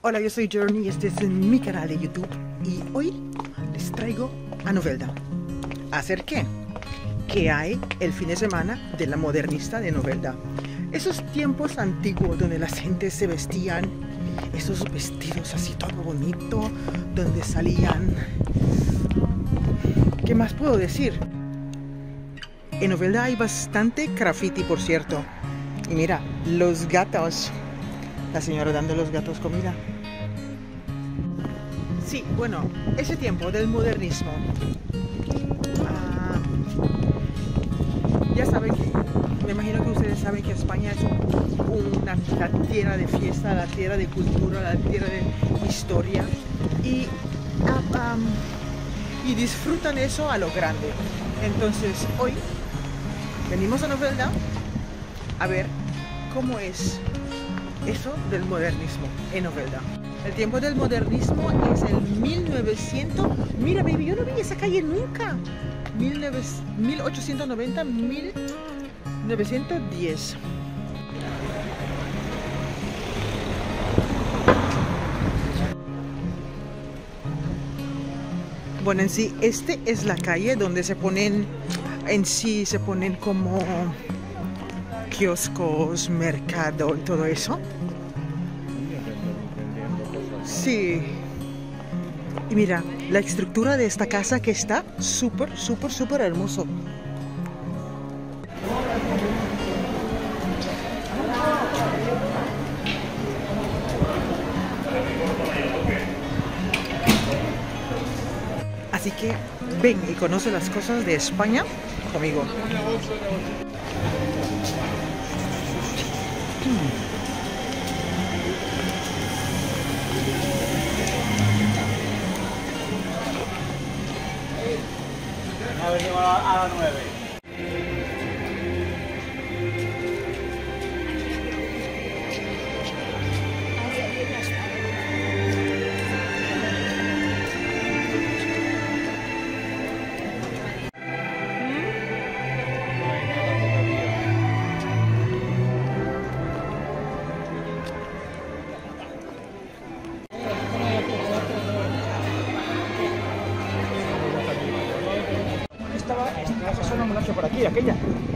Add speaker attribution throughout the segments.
Speaker 1: Hola, yo soy Journey y este es mi canal de YouTube y hoy les traigo a Novelda. ¿A hacer qué? ¿Qué hay el fin de semana de la modernista de Novelda? Esos tiempos antiguos donde las gentes se vestían, esos vestidos así todo bonito, donde salían... ¿Qué más puedo decir? En Novelda hay bastante graffiti, por cierto. Y mira, los gatos. La señora dando a los gatos comida. Sí, bueno, ese tiempo del modernismo. Ya saben que, me imagino que ustedes saben que España es la tierra de fiesta, la tierra de cultura, la tierra de historia. Y disfrutan eso a lo grande. Entonces, hoy venimos a Novelda a ver cómo es eso del modernismo en Novelda. El tiempo del modernismo es el 1900. Mira, baby, yo no vi esa calle nunca. 1890, 1910. Bueno, en sí, este es la calle donde se ponen, se ponen como kioscos, mercado y todo eso. Sí. Y mira, la estructura de esta casa que está súper hermoso. Así que ven y conoce las cosas de España conmigo.
Speaker 2: A ver, a las 9. Esa zona me la he hecho por aquí, aquella.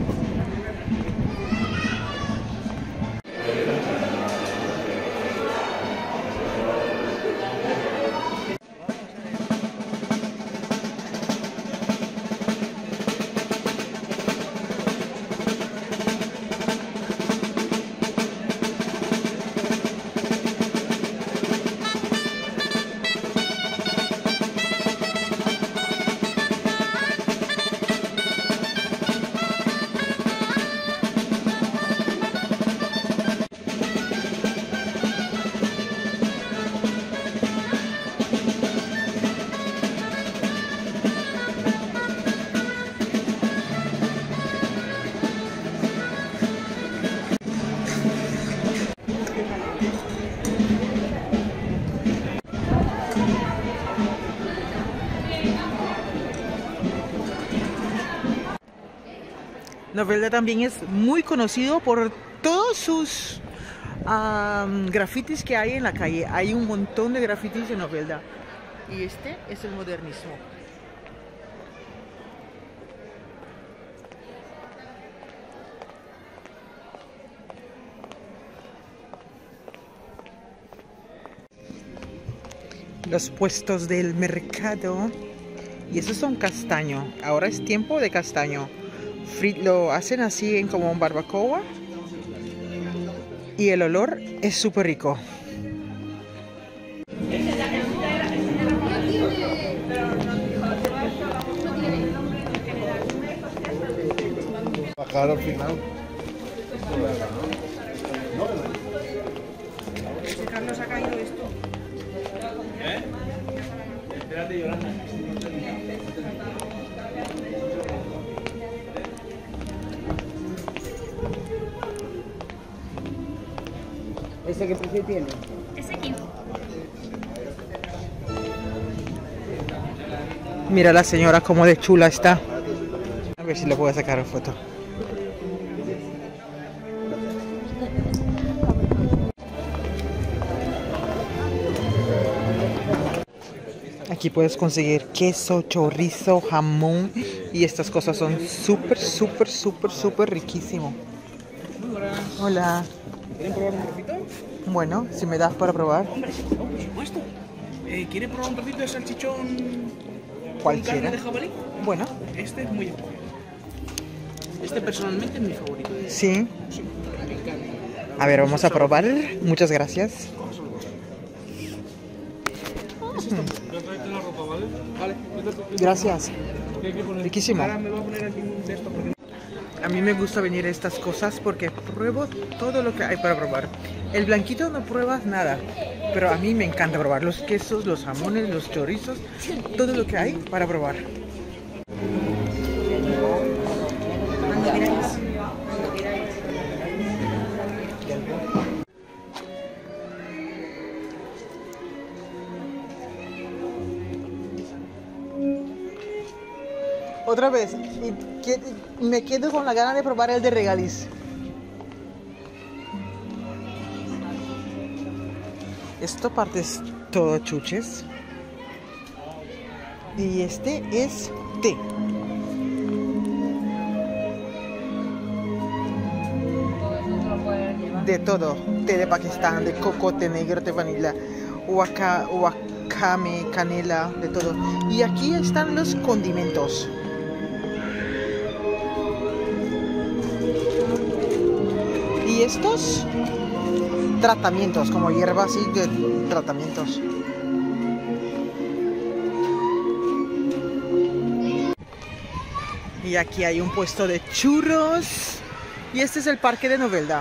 Speaker 1: Novelda también es muy conocido por todos sus grafitis que hay en la calle. Hay un montón de grafitis en Novelda. Y este es el modernismo. Los puestos del mercado. Y esos son castaño. Ahora es tiempo de castaño. Lo hacen así en como un barbacoa. Y el olor es súper rico.
Speaker 2: Bajar al final.
Speaker 1: Carlos ha caído esto.
Speaker 2: Espérate, Yolanda.
Speaker 3: ¿Ese qué precio tiene?
Speaker 4: Ese 15.
Speaker 1: Mira la señora como de chula está. A ver si le puedo sacar una foto. Aquí puedes conseguir queso, chorizo, jamón y estas cosas son súper riquísimo. Hola.
Speaker 2: ¿Quieren probar un trocito?
Speaker 1: Bueno, si me das para probar.
Speaker 2: Hombre, por supuesto. ¿Quieren probar un trocito de salchichón con
Speaker 1: Cualquiera.
Speaker 2: carne de jabalí?
Speaker 1: Bueno,
Speaker 2: Este es muy bueno. Este personalmente es mi favorito.
Speaker 1: sí.
Speaker 2: Sí, me encanta.
Speaker 1: A ver, vamos a probar. Muchas gracias.
Speaker 2: Vale.
Speaker 1: Gracias. Riquísimo.
Speaker 2: Ahora me voy a poner aquí un de estos porque...
Speaker 1: A mí me gusta venir a estas cosas porque pruebo todo lo que hay para probar. El blanquito no pruebas nada, pero a mí me encanta probar los quesos, los jamones, los chorizos, todo lo que hay para probar. Otra vez, me quedo con la gana de probar el de regaliz. Esto parte es todo chuches. Y este es té. De todo. Té de Pakistán, de coco, té negro, té vanilla, wakame, canela, de todo. Y aquí están los condimentos. Y estos tratamientos, como hierbas y de tratamientos. Y aquí hay un puesto de churros. Y este es el parque de Novelda.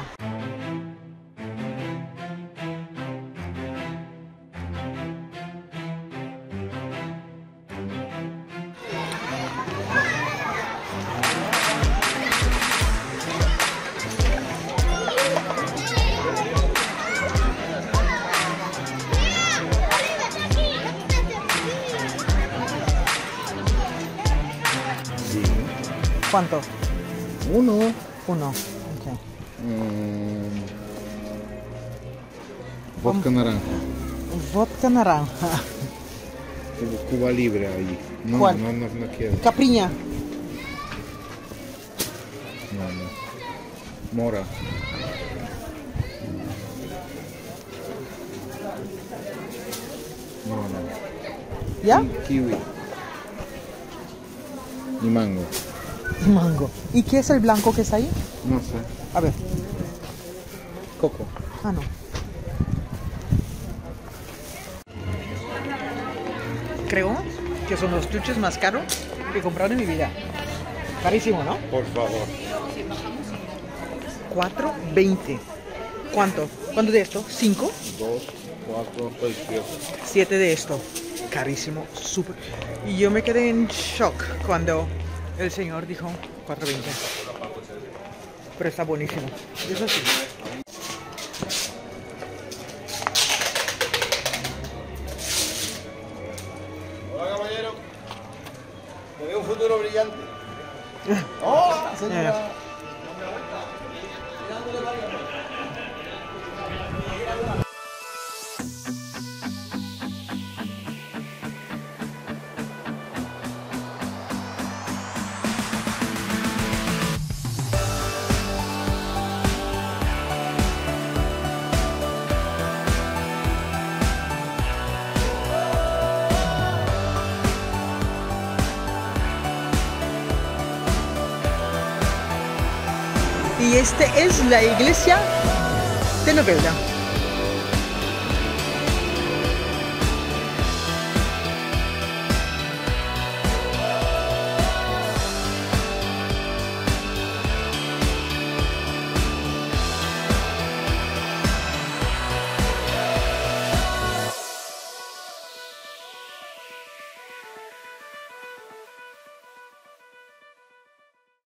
Speaker 1: ¿Cuánto?
Speaker 4: Uno.
Speaker 1: Uno. Okay.
Speaker 4: Vodka naranja.
Speaker 1: Vodka naranja.
Speaker 4: Cuba Libre ahí. No,
Speaker 1: ¿Cuál?
Speaker 4: no quiero.
Speaker 1: Capriña.
Speaker 4: No. Mora. No.
Speaker 1: ¿Ya?
Speaker 4: Kiwi. Y mango.
Speaker 1: Mango. ¿Y qué es el blanco que está ahí?
Speaker 4: No sé.
Speaker 1: A ver.
Speaker 4: Coco.
Speaker 1: Ah, no. Creo que son los chuches más caros que he comprado en mi vida. Carísimo, ¿no?
Speaker 4: Por favor.
Speaker 1: 4.20. ¿Cuánto? ¿Cuánto de esto? ¿5?
Speaker 4: 2, 4, 6, 7.
Speaker 1: 7 de esto. Carísimo, súper. Y yo me quedé en shock cuando el señor dijo 4.20. Pero está buenísimo. Eso sí.
Speaker 5: Hola, caballero. Me veo un futuro brillante. ¡Hola, señora!
Speaker 1: Y este es la iglesia de Novelda.